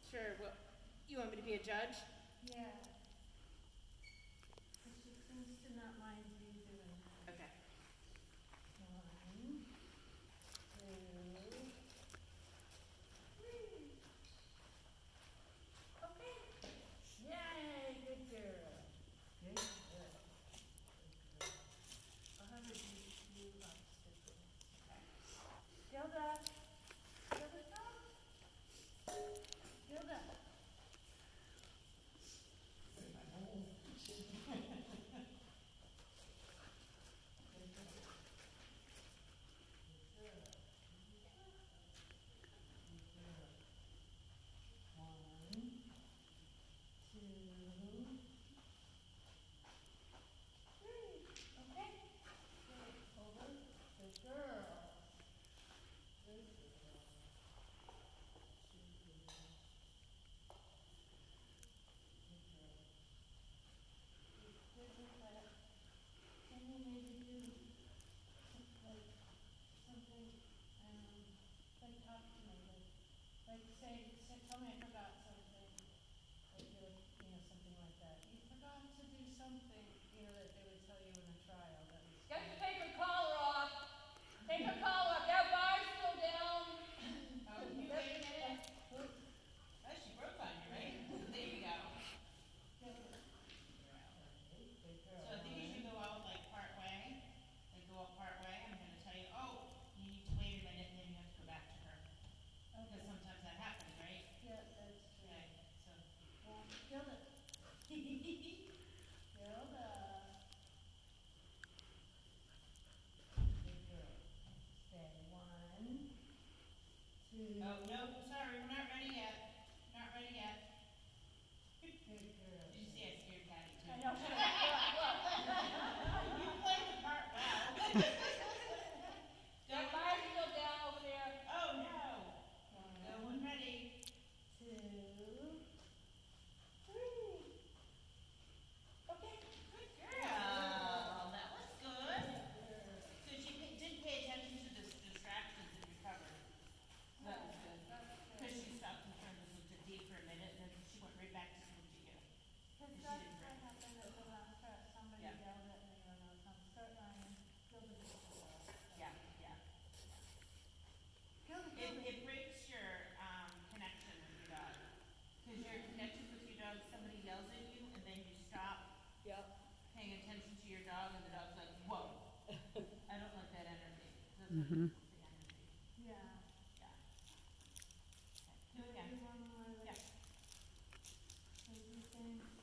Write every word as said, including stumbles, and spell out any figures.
Sure. Well, you want me to be a judge? Yeah. Because she seems to not mind you doing that. Okay. One, two, three. Okay. Yay, good girl. Good girl. Good girl. I'll have her do you up stiffly. Okay. Gilda. Gilda, come. Gilda. One, two, three. Okay. Good. Over. Good girl. Good girl. Good girl. Good girl. Good with that. Can you maybe do some, like something, um, like talk to me, like, like say, say, tell me I forgot something, like you, you know, something like that. You forgot to do something, you know, that they would tell you in a trial. That was. You have to take her collar off. Take her collar off. That bar's still down. Oh, can you wait a minute? Oh, she broke on you, right? There you go. So I think you should go out like part way. Like go out part way. I'm going to tell you, oh, you need to wait a minute, and then you have to go back to her. Okay. Because sometimes that happens, right? Yeah, that's true. Okay, so. Well, Gilda. Gilda. Good girl. Stay. One, two. Oh, no, sorry, we're not ready yet. Not ready yet. Good girl. Did you see I scared Patty too? I know. You played the part well. That bar's still down over there. Oh no. One, No one ready. two, three. Okay. Good girl. That was good. So she pa- did pay attention to the distractions and recovered. That was good. Because she stopped and turned and looked at Dee for a minute, and then she went right back to something to you. Because And she that's didn't what break. happened at the last press. Somebody Yeah. yelled at me when I was on Startline. Gilda did it well. Yeah, yeah. Gilda, It, Gilda. it breaks your um, connection with your dog. Because your connection with your dog, somebody yells at you, and then you stop Yep. paying attention to your dog, and the dog's like, whoa. I don't like that energy. That's Mhm. like the energy. Yeah. Yeah. Okay. Do Do it you again. want more like Yeah. crazy things?